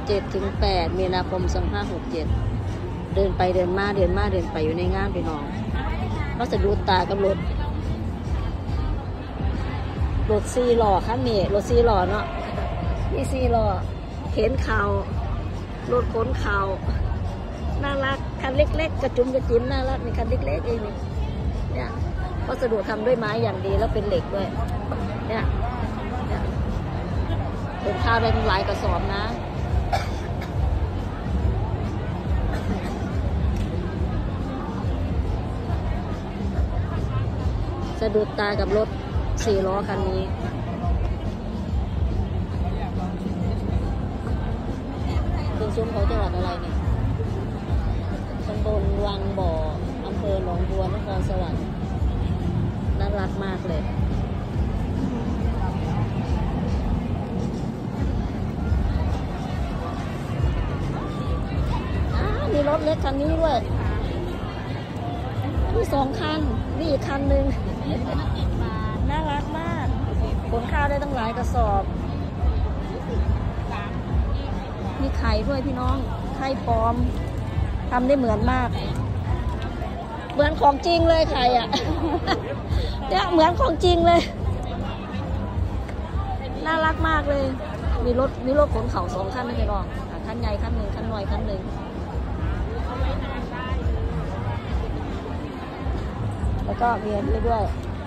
7-8 มีนาคม 2567 เดินไปเดินมาเดินมาเดินไปอยู่ในงานพี่น้องก็สะดุดตากับรถ4 ล้อคันนี้รถ4 ล้อเนาะนี่4 ล้อเข็นเข่ารถขนเข่าน่ารักคันเล็กๆกระจุมกระจิ้มน่ารักนี่คันเล็กๆเองเนี่ยวัสดุทำด้วยไม้อย่างดีแล้วเป็นเหล็กด้วยเนี่ยเป็นข้าวได้หลายกระสอบนะสะดุดตากับรถ4 ล้อคันนี้เป็นซุ้มเขาจังหวัดอะไรเนี่ยตำบลวังบ่ออำเภอหนองบัวนครสวรรค์น่ารักมากเลยมีรถเล็กคันนี้ด้วยมี2 คันนี่อีกคันหนึ่งน่ารักมากขนข้าวได้ตั้งหลายกระสอบมีไข่ด้วยพี่น้องไข่ปลอมทำได้เหมือนมากเหมือนของจริงเลยไข่อ่ะเนี่ยเหมือนของจริงเลยน่ารักมากเลยมีรถขนเข่า2 คันนะพี่น้องคันใหญ่คันหนึ่งคันน้อยคันหนึ่งแล้วก็มีอันนี้ด้วย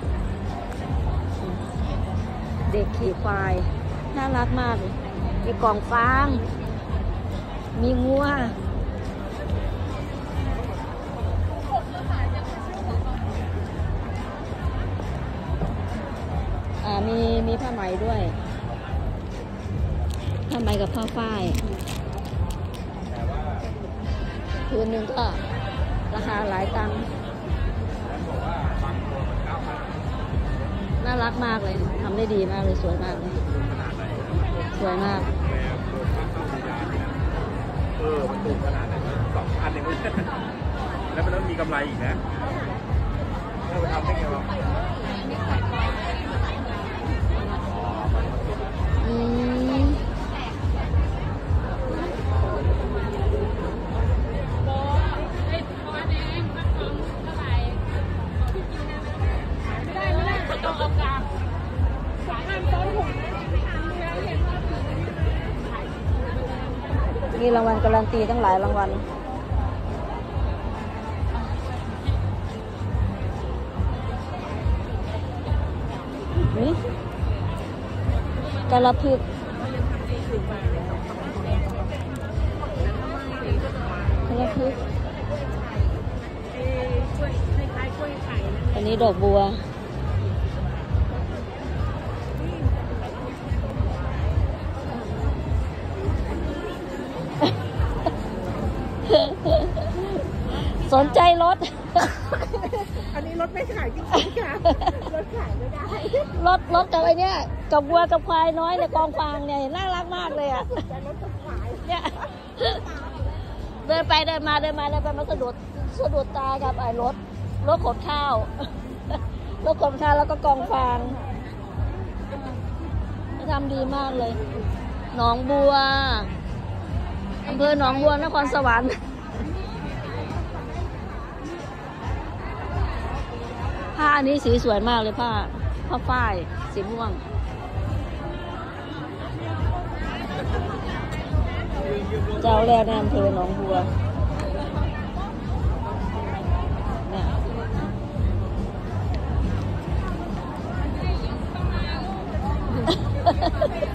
เด็กขี่ควายน่ารักมากมีกล่องฟางมีงัวมีผ้าไหมด้วยผ้าไหมกับผ้าฝ้ายคืนหนึ่งก็ราคาหลายตังค์น่ารักมากเลยทำได้ดีมากเลยสวยมากเลยสวยมากมันถูกขนาดนั้น2 อันเองไม่ใช่แล้วมันต้องมีกำไรอีกนะถ้าไปทำได้ไงวะมีรางวัลการันตีตั้งหลายรางวัลนี่กระพึกอันนี้ดอกบัวสนใจรถอันนี้รถไม่ขายจริงๆค่ะรถขายไม่ได้รถกับไอ้นี่กับวัวกับควายน้อยในกองฟางเนี่ยน่ารักมากเลยอ่ะรถกับควายเนี่ยเดินไปเดินมามาสะดุดตากับไอ้รถขนข้าวรถขนข้าวแล้วก็กองฟางทำดีมากเลยหนองบัวอำเภอหนองบัวนครสวรรค์ผ้าอันนี้สีสวยมากเลยผ้าฝ้ายสีม่วงเจ้าแรกในอำเภอหนองบัวเนี่ย